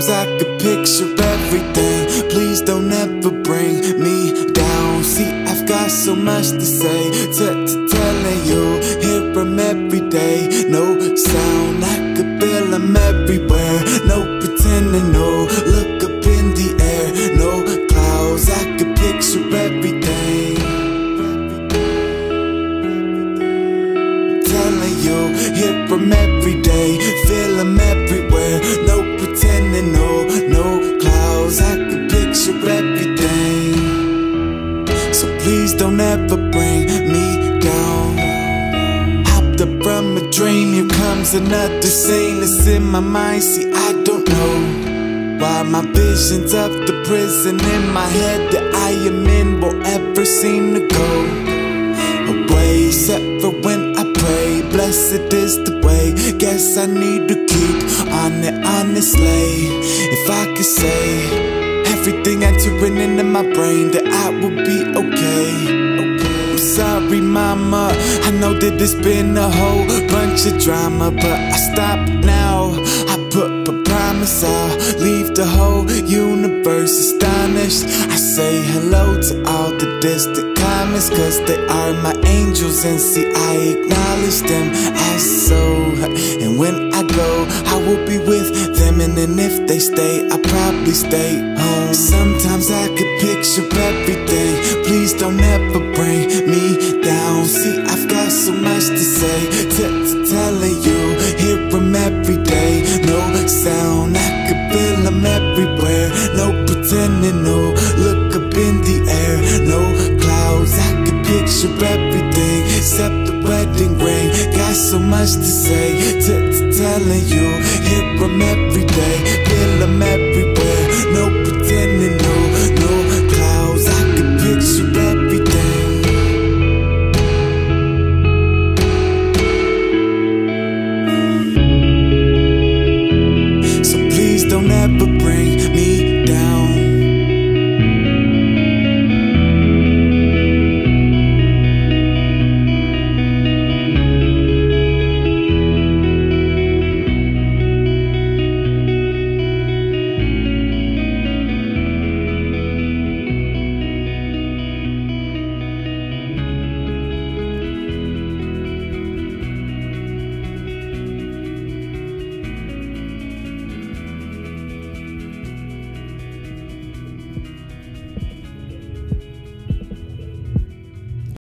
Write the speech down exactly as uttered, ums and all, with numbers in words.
Sometimes I could picture everything. Please don't ever bring me down. See, I've got so much to say, to, to telling you, hear them every day. No sound, I could feel them everywhere. No pretending, no, look up in the air. No clouds, I could picture everything. Telling you, hear them every day. Feel them everywhere. No pretending, no, no clouds, I could picture everything. So please don't ever bring me down. Hopped up from a dream, here comes another scene. It's in my mind, see I don't know why my visions of the prison in my head that I am in won't ever seem to go away, except for when I pray. Blessed is the way, guess I need to keep on it honestly. If I could say everything entering into my brain, that I would be okay. I'm sorry mama, I know that it's been a whole bunch of drama, but I stopped now. I put a promise I'll leave the whole universe astonished. I say hello to all the distant comments, cause they are my angels, and see I acknowledge them as so. And when I go, I will be with them, and then if they stay, I'll probably stay home. Sometimes I could picture everything. Please don't ever bring me down. See, I've got so much to say, to, to telling you, hear them every day. No sound, I could feel them everywhere. No pretending, no, look up in the air. No clouds, I could picture everything except the wedding ring. Got so much to say, to, to telling you, hear them every day. Feel them everywhere.